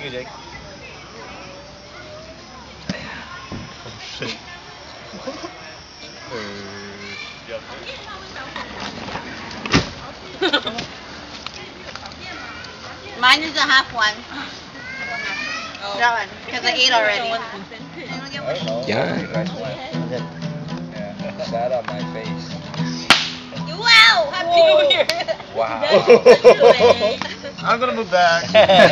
you, Jake. Oh, shit. Mine is a half one. That one, because I ate already. Yeah. Yeah. Shut up, my face. Wow! Happy New Year! Wow. I'm gonna move back.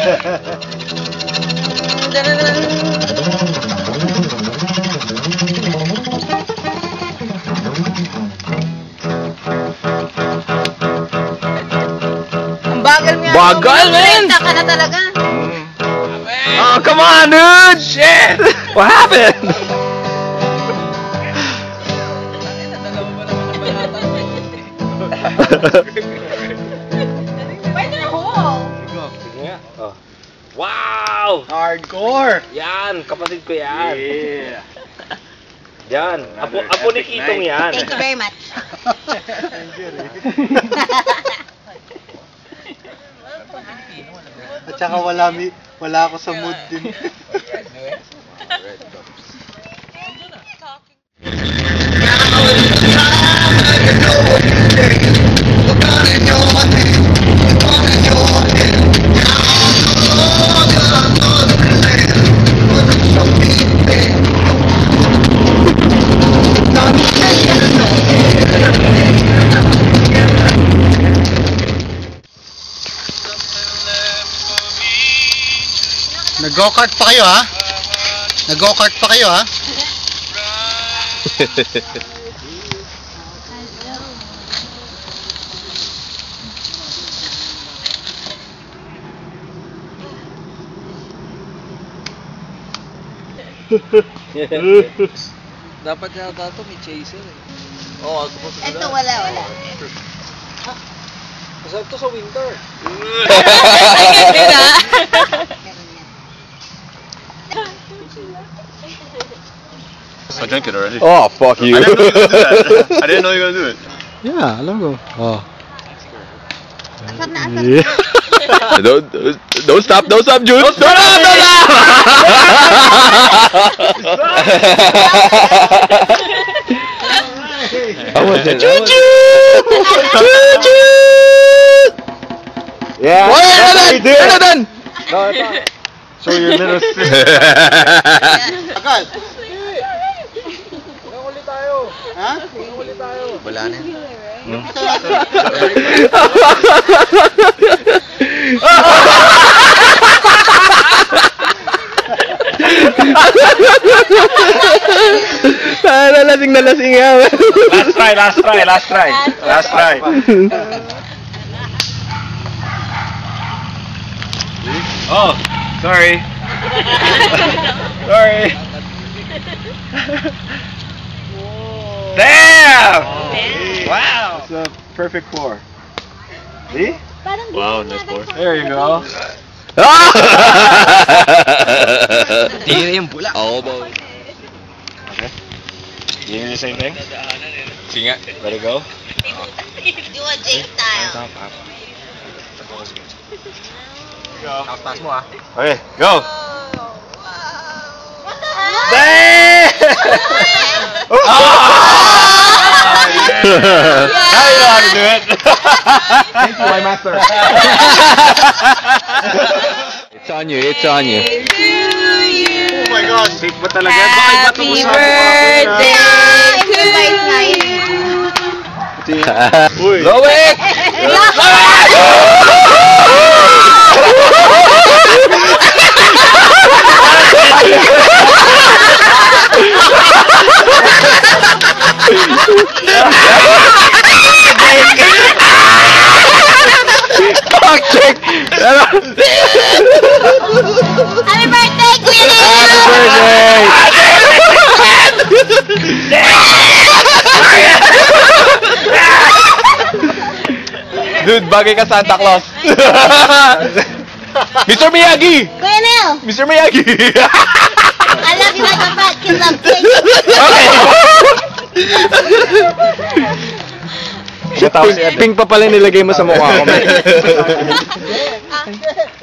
Ang bagal niya. Bagal, man! Renta ka na talaga. Oh, come on, dude! Shit! What happened? Where's your hole? Oh. Wow! Hardcore! Yan, kapatid ko yan. Yeah. Yan, apo ni Kitong yan. Thank you very much. At saka wala ako sa mood din. Nag-go-kart pa kayo, ha? Nag-go-kart pa kayo, ha? Dapat yata ito may chaser eh. Oo, supposed to Ito wala. Masarap to sa winter. I drank it already. Oh, fuck you. I didn't know you were gonna do that. I didn't know you were gonna do it. Yeah, alam ko. Oh. Yeah. Don't stop, Jude. Don't stop. Yeah. Ano dun? So your little sister. Agad. Uli tayo. Ha? Uli tayo. Wala na. Nalasing nga. Last try. Oh, sorry. Sorry. Damn! Wow. It's a perfect pour. See? Wow, nice pour. There you go. Tira yung bula. Elbow. Okay. You do the same thing? Sige nga. Let it go. Do a Jake style. Taas mo ah. Okay, go. What the hell? Now you know how to do it. Thank you, my master. It's on you. Oh my gosh. Big ba talaga? Happy birthday to you. Uy. Go it! Happy birthday, Kuya Neil! Dude, bagay ka Santa Claus. Mr. Miyagi! Kuya Neil! Mr. Miyagi! I love you like a fat kid loves cake. Pink pa pala nilagay mo sa mukha ko. Ah.